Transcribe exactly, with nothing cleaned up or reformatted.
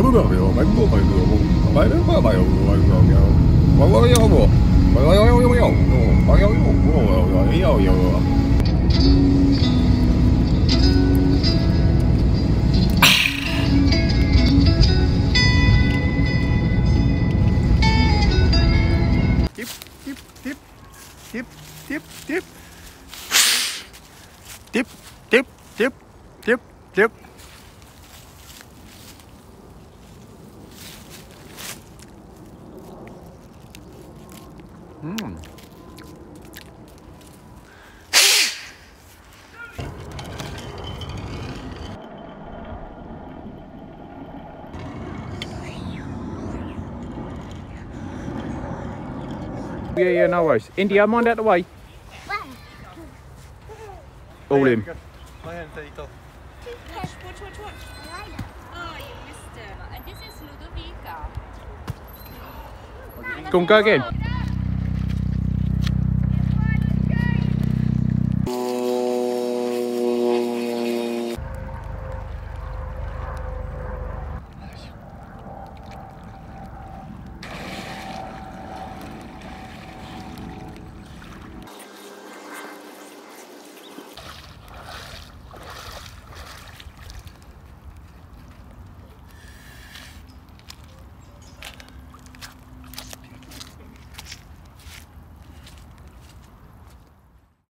Yo no veo, me puedo ir luego. Vaya, vaya, vaya, vaya. Vaya, vaya, vaya. Vaya, vaya, vaya. Vaya, vaya, vaya, vaya. Tip, tip, tip. Tip, tip, tip. Tip, tip, tip, tip, tip. Hmm. Yeah, yeah, no worries. India, mind out the way. All in. My hand, Tito. Watch, watch, watch, watch. Oh, you missed it. And this is Ludovica. Go on, go again.